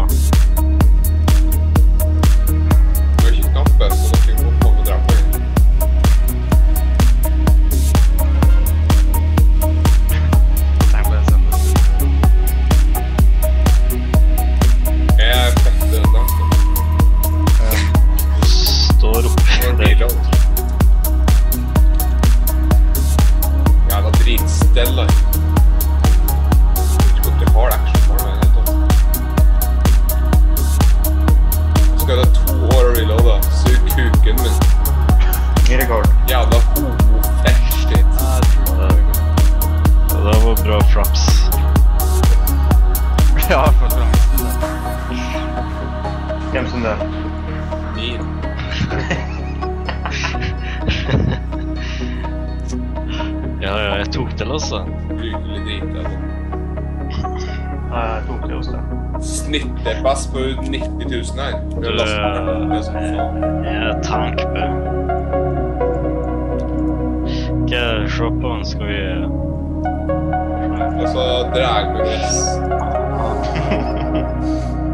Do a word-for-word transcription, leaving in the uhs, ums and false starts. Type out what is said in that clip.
Det er ikke knappe, så dere må komme og drepe meg. Tenk på det sånn. Jeg er fett den da. Du står opp. Det er deilig. Jævla dritstelle. Jeg vet ikke om de har action for meg. Så skal det to år å reloade. Sug kuken min. Ny rekord. Jævla homo-fett-shit. Det var bra fraps. Ja, for bra. Hvem som det? Min. Ja, ja, jeg tok til også. Brukelig drit, altså. Ja, jeg tok det også. Snittet best på nitti tusen her. Det Du, er lastet. Det er sånn faen. jeg er tankbø. Ikke se på den, skal vi... Altså, drag med gress.